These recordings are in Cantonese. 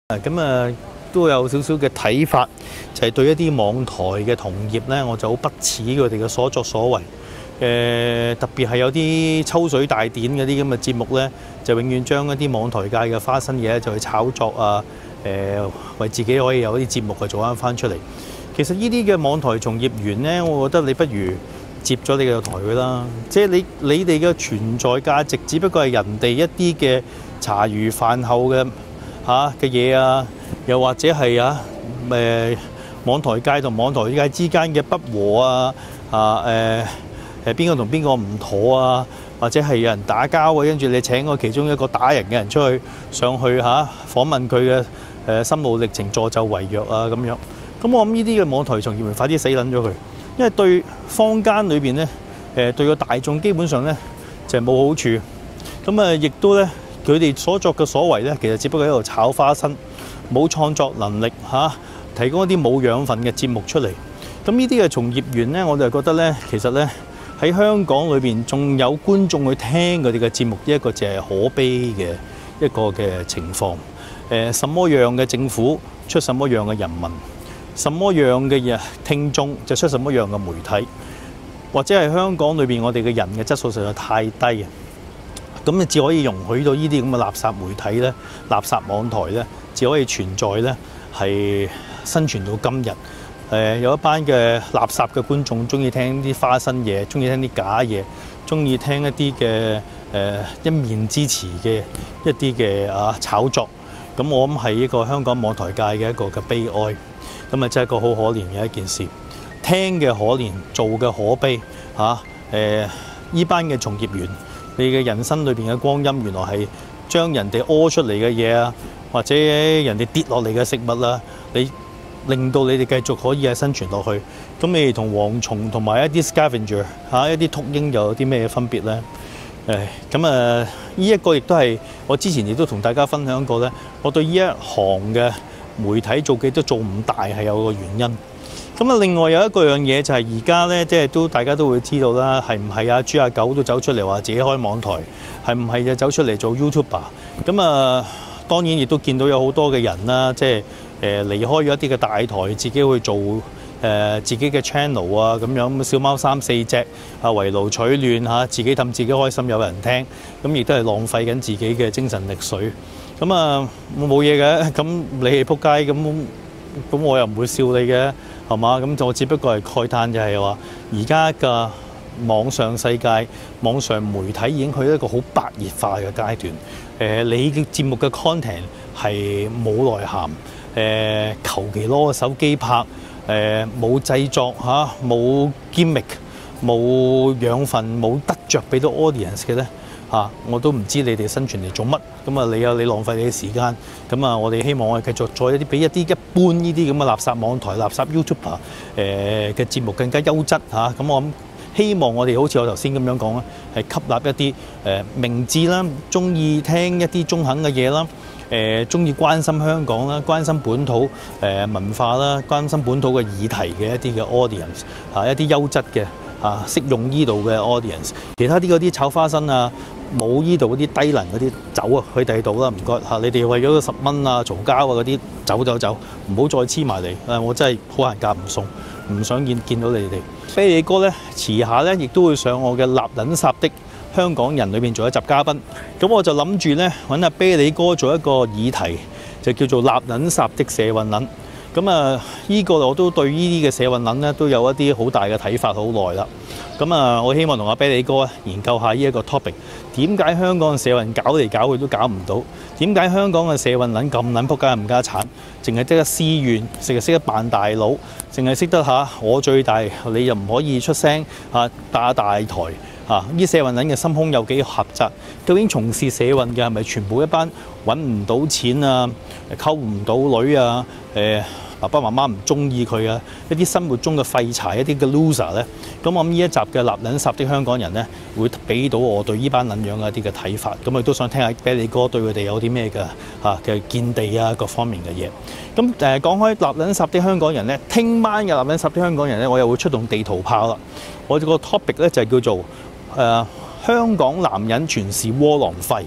都有少少嘅睇法，就係對一啲網台嘅同業呢，我就好不齒佢哋嘅所作所為。特別係有啲抽水大典嗰啲咁嘅節目呢，就永遠將一啲網台界嘅花生嘢就去炒作啊，為自己可以有啲節目去做翻出嚟。其實呢啲嘅網台從業員呢，我覺得你不如接咗你嘅台佢啦。即係你哋嘅存在價值，只不過係人哋一啲嘅茶餘飯後嘅嘅嘢啊，又或者係網台界同網台界之間嘅不和邊個同邊個唔妥啊，或者係有人打交啊，跟住你請個其中一個打人嘅人出去上去訪問佢嘅心路歷程，助紂為虐啊咁樣。咁我諗呢啲嘅網台從業員快啲死撚咗佢，因為對坊間裏邊呢，對個大眾基本上呢就係冇好處。咁亦都呢，佢哋所作嘅所為呢，其實只不過喺度炒花生，冇創作能力提供一啲冇養分嘅節目出嚟。咁呢啲嘅從業員呢，我就覺得呢，其實呢，喺香港裏邊仲有觀眾去聽佢哋嘅節目，呢一個就係可悲嘅一個嘅情況。什麼樣嘅政府出什麼樣嘅人民，什麼樣嘅聽眾就出什麼樣嘅媒體，或者係香港裏邊我哋嘅人嘅質素實在太低啊！咁你只可以容許到呢啲咁嘅垃圾媒體咧、垃圾網台咧，只可以存在咧，係生存到今日。有一班嘅垃圾嘅觀眾中意聽啲花生嘢，中意聽啲假嘢，中意聽一啲嘅一面之詞嘅一啲嘅炒作。咁我諗係一個香港網台界嘅一個嘅悲哀。咁真係一個好可憐嘅一件事。聽嘅可憐，做嘅可悲呢班嘅從業員，你嘅人生裏邊嘅光陰，原來係將人哋屙出嚟嘅嘢啊，或者人哋跌落嚟嘅食物啊，你令到你哋繼續可以係生存落去。咁你哋同蝗蟲同埋一啲 scavenger 一啲禿鷹又有啲咩分別呢？呢一個亦都係我之前亦都同大家分享過呢。我對呢一行嘅媒體做嘅都做唔大係有個原因。另外有一個樣嘢就係而家呢，即係大家都會知道啦，係唔係豬阿狗都走出嚟話自己開網台，係唔係就走出嚟做 YouTuber？ 當然亦都見到有好多嘅人啦，即係離開咗一啲嘅大台，自己去做自己嘅 channel 啊咁樣，小貓3、4隻圍爐取暖自己氹自己開心，有人聽，咁亦都係浪費緊自己嘅精神力水。冇嘢嘅，咁你係撲街，咁我又唔會笑你嘅，係嘛？咁我只不過係慨嘆，就係話而家嘅網上世界、網上媒體已經去到一個好白熱化嘅階段。你嘅節目嘅 content 係冇內涵，求其攞個手機拍，冇製作冇 gimmick，冇養分，冇得着俾到 audience 嘅咧。我都唔知你哋生存嚟做乜，你有你浪費你嘅時間，我哋希望我哋繼續再俾一般呢啲咁嘅垃圾網台、垃圾 YouTuber 嘅節目更加優質咁我諗希望我哋好似我頭先咁樣講啦，係吸納一啲明智啦，中意聽一啲中肯嘅嘢啦，中意關心香港啦，關心本土文化啦，關心本土嘅議題嘅一啲嘅 audience 一啲優質嘅適用呢度嘅 audience， 其他啲嗰啲炒花生冇呢度嗰啲低能嗰啲走去第二度啦，唔該你哋為咗個10蚊嘈交嗰啲走，唔好再黐埋嚟，我真係好閒夾唔送，唔想見到你哋。啤梨哥呢，遲下呢亦都會上我嘅立撚霎的香港人裏面做一集嘉賓，咁我就諗住呢，揾阿啤梨哥做一個議題，就叫做立撚霎的社運撚。呢個我都對呢啲嘅社運撚呢都有一啲好大嘅睇法好耐啦。我希望同阿啤梨哥研究下呢一個 topic， 點解香港嘅社運搞嚟搞去都搞唔到？點解香港嘅社運撚咁撚仆街冚家產？淨係識得私怨，淨係識得扮大佬，淨係識得我最大，你又唔可以出聲打大台呢社運撚嘅心胸有幾狹窄？究竟從事社運嘅係咪全部一班揾唔到錢溝唔到女爸爸媽媽唔中意佢一啲生活中嘅廢柴，一啲嘅 loser 呢？咁我諗呢一集嘅立撚霎的香港人呢，會俾到我對呢班撚樣嘅一啲嘅睇法。亦都想聽下啤梨哥對佢哋有啲咩嘅見地各方面嘅嘢。講開立撚霎的香港人呢，聽晚嘅立撚霎的香港人呢，我又會出動地圖炮啦。我個 topic 呢，就係叫做香港男人全是窩囊廢。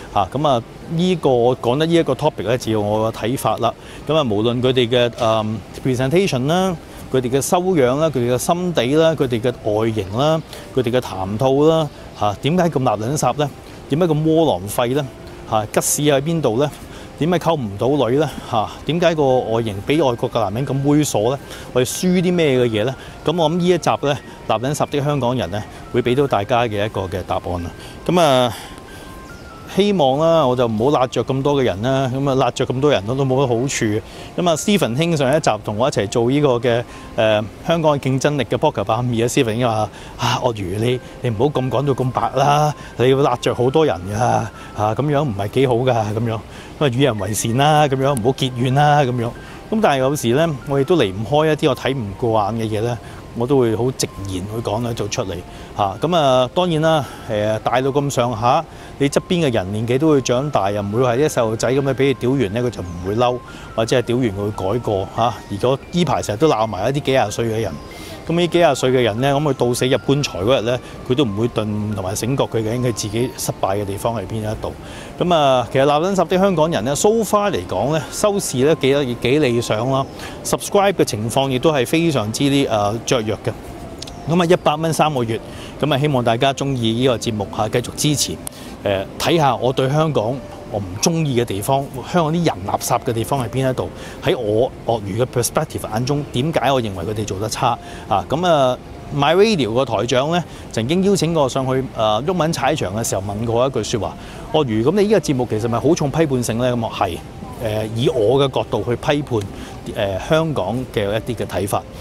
咁啊，呢個講得呢一個 topic 咧，只要我嘅睇法啦。咁啊，無論佢哋嘅presentation 啦，佢哋嘅修養啦，佢哋嘅心地啦，佢哋嘅外形啦，佢哋嘅談吐啦，點解咁垃撚圾咧？點解咁窩囊廢咧？吉屎喺邊度咧？點解溝唔到女咧？點解個外形比外國嘅男人咁猥瑣咧？我哋輸啲咩嘅嘢咧？咁我諗呢一集咧，垃撚圾的香港人咧，會俾到大家嘅一個嘅答案啦。咁啊〜希望啦，我就唔好揦着咁多嘅人啦，咁啊揦着咁多人都冇乜好處。咁啊，Stephen 兄上一集同我一齊做呢個嘅香港嘅競爭力嘅 Poker 152啊，Stephen 兄話鱷魚你唔好咁講到咁白啦，你要揦着好多人㗎，咁樣唔係幾好㗎，咁樣咁啊與人為善啦，咁樣唔好結怨啦，咁樣。咁但係有時咧，我亦都離唔開一啲我睇唔過眼嘅嘢咧。我都會好直言去講咧，做出嚟咁啊，當然啦，大到咁上下，你側邊嘅人年紀都會長大，又唔會係啲細路仔咁樣俾你屌完咧，佢就唔會嬲，或者係屌完佢會改過如果呢排成日都鬧埋一啲幾廿歲嘅人，咁呢幾廿歲嘅人咧，咁佢到死入棺材嗰日咧，佢都唔會頓同埋醒覺佢究竟佢自己失敗嘅地方係邊一度。咁啊，其實垃撚圾的香港人咧 ，so far 嚟講咧，收視咧幾理想啦 ，subscribe 嘅情況亦都係非常之雀躍嘅。咁啊，100蚊3個月，咁啊希望大家中意呢個節目繼續支持。睇下我對香港我唔中意嘅地方，香港啲人垃圾嘅地方係邊一度？喺我鱷魚嘅 perspective 眼中，點解我認為佢哋做得差咁啊？My Radio 個台長咧曾經邀請過上去毓民踩場嘅時候問過一句説話：鱷魚，咁你呢個節目其實咪好重批判性咧？咁我係以我嘅角度去批判香港嘅一啲嘅睇法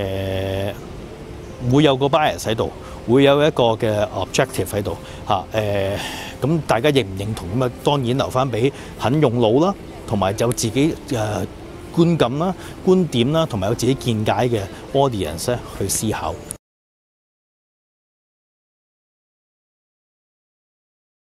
會有個 bias 喺度，會有一個嘅 objective 喺度咁大家認唔認同咁啊？當然留翻俾肯用腦啦，同埋有自己觀感啦、觀點啦，同埋有自己見解嘅 audience 去思考。